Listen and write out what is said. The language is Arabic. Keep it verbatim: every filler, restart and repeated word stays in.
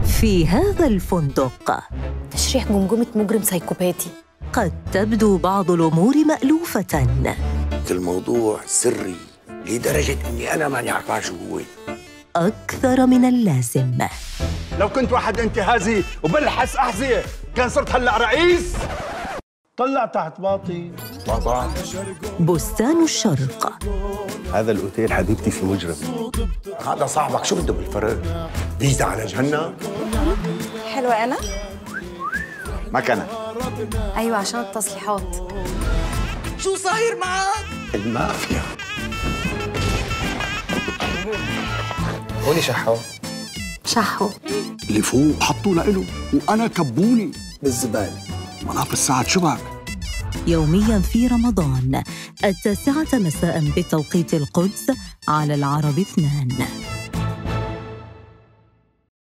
في هذا الفندق تشريح جمجمة مجرم سايكوباتي. قد تبدو بعض الأمور مألوفة، الموضوع سري لدرجة إني أنا ماني عارفة شو هو. أكثر من اللازم. لو كنت واحد انتهازي وبلحس أحذية كان صرت هلأ رئيس. طلع تحت باطي. طبعا. بستان الشرق. هذا الأوتيل حبيبتي في مجرم. هذا صاحبك شو بده بالفرق؟ فيزا على جهنم؟ حلوة أنا؟ مكنة. أيوة عشان التصليحات. شو صاير معك؟ المافيا. هوني شحو. شحو. اللي فوق حطوا لإله وأنا كبوني بالزبالة. مناف الساعة شبك. يومياً في رمضان التاسعة مساءً بتوقيت القدس على العرب اثنان.